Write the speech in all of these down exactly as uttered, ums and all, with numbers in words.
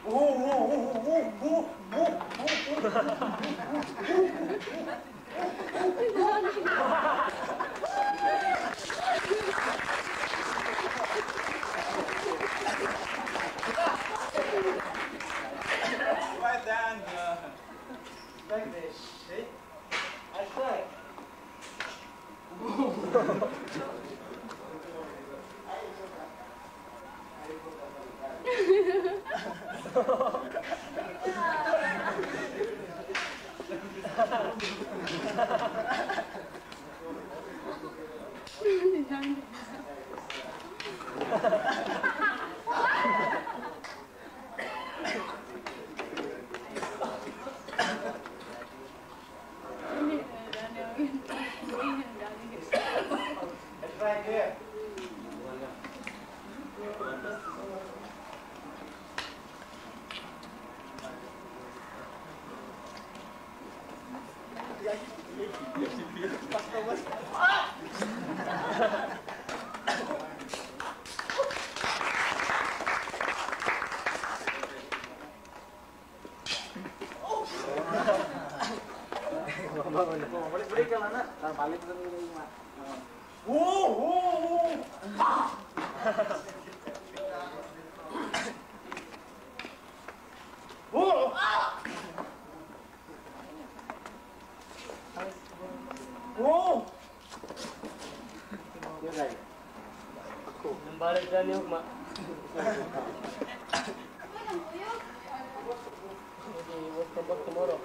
Right down, uh, like this, see? That's right. It's right here. Balik-balik ka lang na. Balik lang nila yung mat. Oo! Oo! Oo! Oo! Yun ay. Nambalik dyan yung ma. We'll come back tomorrow.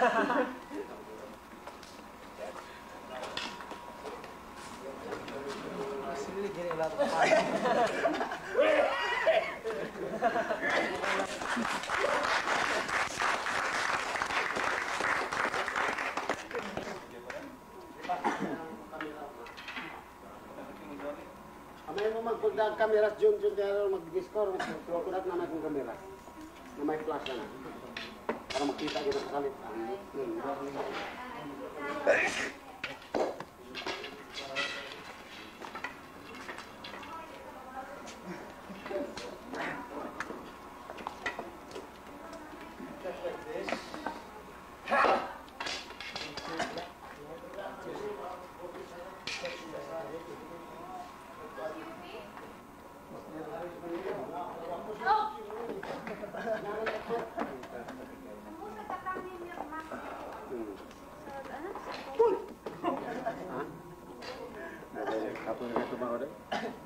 He's really getting a lot of fun. Amay mo magpunta ang kameras Jun Jun kaya mag-discore mag-procurat na may kong kamera na may flash na para makita kita sa kalit. Kapag ito ba ako rin?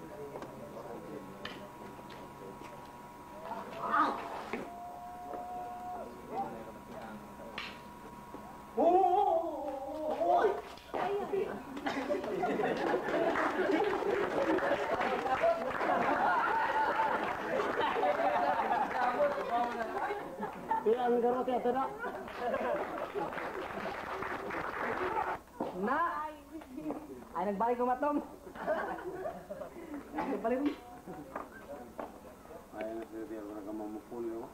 Kaya ang garot ya tada. Na! Ay, nagbalik ko matong. Nagbalik ko. Ay, nagsirir ko na kamamupul yun.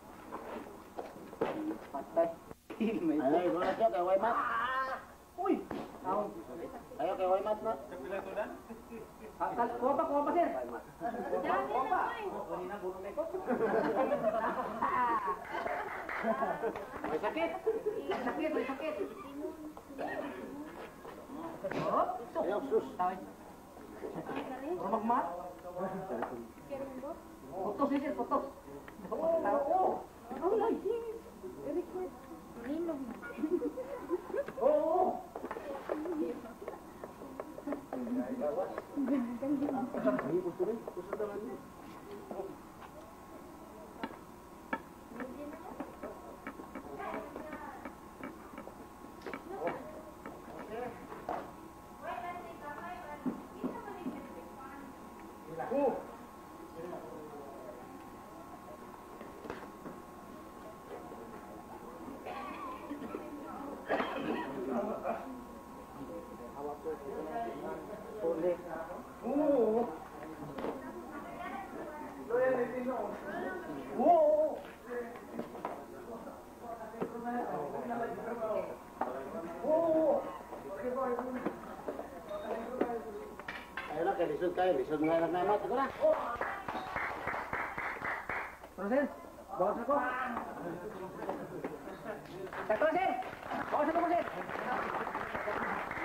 Patay. Ay, ito na siya kay Waymat. Uy! Ayo kay Waymat na. Akal, kuha pa, kuha pa, sir. Kuha pa. Kanina, bulong na ito. May sakit. May sakit, may sakit. Ayaw, sus. Tawid. Puro magmat. Putos niya, sir, putos. Oo. Oo, ay. Oo. Ay, gusto rin. Gusto naman yun. Ayo na, kay lisod kayo. Lisod mga anak namat. Ito na. Pero, sir, Bawas ako. Sakto, sir. Bawas ako po, sir.